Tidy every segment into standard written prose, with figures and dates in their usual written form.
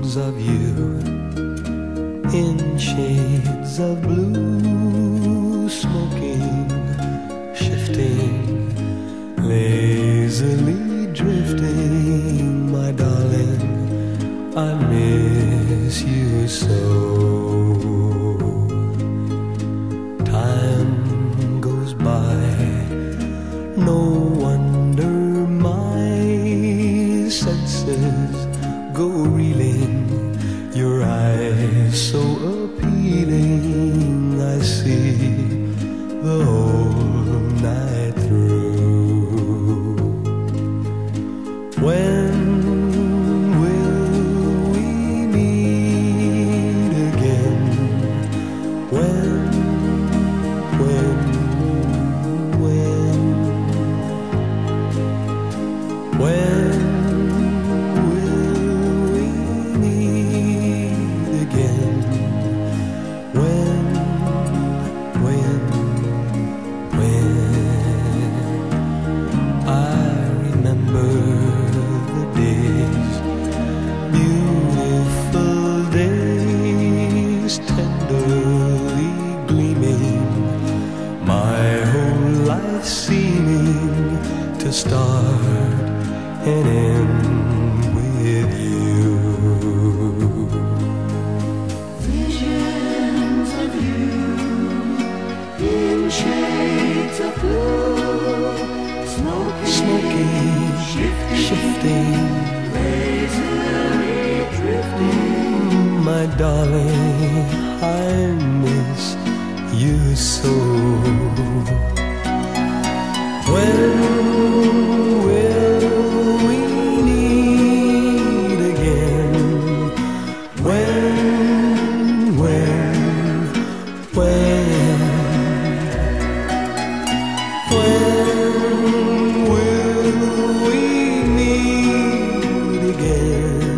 visions of you in shades of blue, smoking, shifting, lazily drifting. My darling, I miss you so. Time goes by, no wonder my senses go reeling. Your eyes so appealing, I see the whole night through. When will we meet again? When tenderly gleaming, my whole life seeming to start and end with you. Visions of you in shades of blue, smoking, shifting, lazily drifting. My darling, I miss you so. When will we meet again? When will we meet again?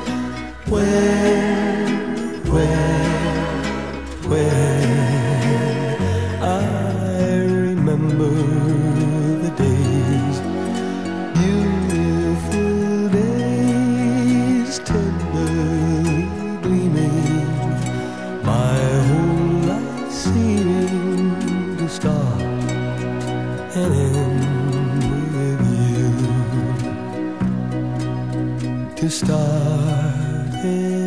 I remember the days, beautiful days, tenderly gleaming, my whole life seeming to start and end with you, to start and